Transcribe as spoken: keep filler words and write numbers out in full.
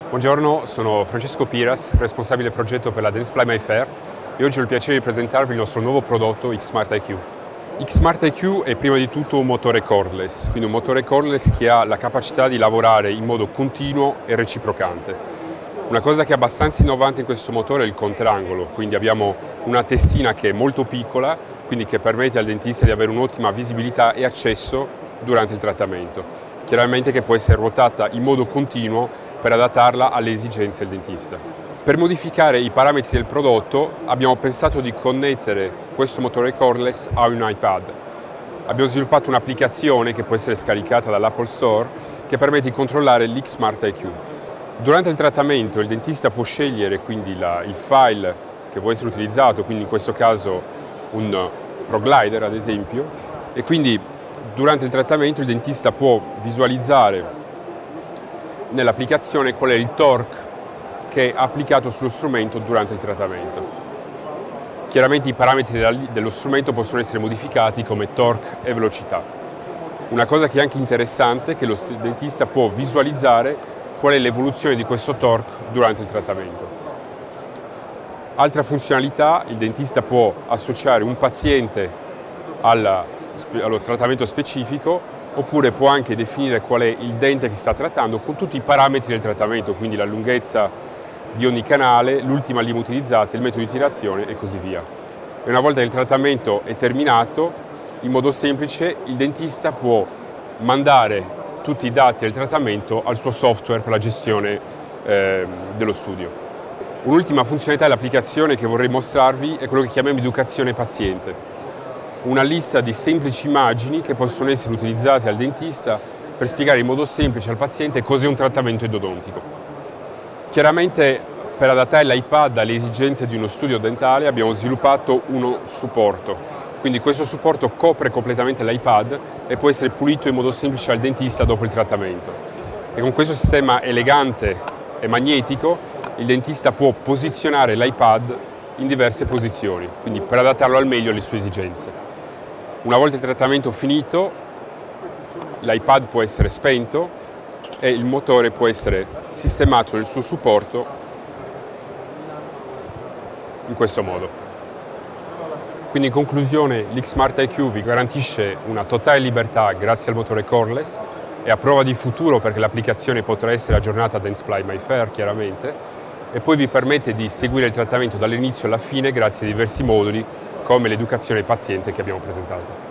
Buongiorno, sono Francesco Piras, responsabile progetto per la Dentsply MyFair e oggi ho il piacere di presentarvi il nostro nuovo prodotto X-Smart I Q. X-Smart I Q è prima di tutto un motore cordless, quindi un motore cordless che ha la capacità di lavorare in modo continuo e reciprocante. Una cosa che è abbastanza innovante in questo motore è il contrangolo, quindi abbiamo una testina che è molto piccola, quindi che permette al dentista di avere un'ottima visibilità e accesso durante il trattamento. Chiaramente che può essere ruotata in modo continuo per adattarla alle esigenze del dentista. Per modificare i parametri del prodotto abbiamo pensato di connettere questo motore cordless a un iPad. Abbiamo sviluppato un'applicazione che può essere scaricata dall'Apple Store che permette di controllare l'X-Smart I Q. Durante il trattamento il dentista può scegliere quindi la, il file che vuole essere utilizzato, quindi in questo caso un ProGlider ad esempio, e quindi durante il trattamento il dentista può visualizzare nell'applicazione qual è il torque che è applicato sullo strumento durante il trattamento. Chiaramente i parametri dello strumento possono essere modificati come torque e velocità. Una cosa che è anche interessante è che lo dentista può visualizzare qual è l'evoluzione di questo torque durante il trattamento. Altra funzionalità, il dentista può associare un paziente al, allo trattamento specifico oppure può anche definire qual è il dente che sta trattando con tutti i parametri del trattamento, quindi la lunghezza di ogni canale, l'ultima lima utilizzata, il metodo di tirazione e così via. E una volta che il trattamento è terminato, in modo semplice il dentista può mandare tutti i dati del trattamento al suo software per la gestione eh, dello studio. Un'ultima funzionalità dell'applicazione che vorrei mostrarvi è quello che chiamiamo educazione paziente. Una lista di semplici immagini che possono essere utilizzate dal dentista per spiegare in modo semplice al paziente cos'è un trattamento endodontico. Chiaramente per adattare l'iPad alle esigenze di uno studio dentale abbiamo sviluppato uno supporto, quindi questo supporto copre completamente l'iPad e può essere pulito in modo semplice al dentista dopo il trattamento. E con questo sistema elegante e magnetico il dentista può posizionare l'iPad in diverse posizioni, quindi per adattarlo al meglio alle sue esigenze. Una volta il trattamento finito, l'iPad può essere spento e il motore può essere sistemato nel suo supporto in questo modo. Quindi in conclusione l'X-Smart I Q vi garantisce una totale libertà grazie al motore cordless, è a prova di futuro perché l'applicazione potrà essere aggiornata a Dentsply MyFair chiaramente, e poi vi permette di seguire il trattamento dall'inizio alla fine grazie a diversi moduli come l'educazione paziente che abbiamo presentato.